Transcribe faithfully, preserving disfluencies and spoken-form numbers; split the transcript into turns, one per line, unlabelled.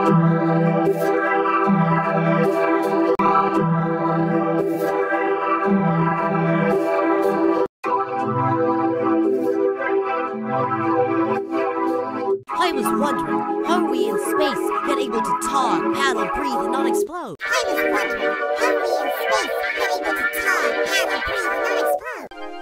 I was wondering, how are we in space yet able to talk, paddle, breathe, and not explode?
I was wondering, how are we in space yet able to talk, paddle, breathe, and not explode?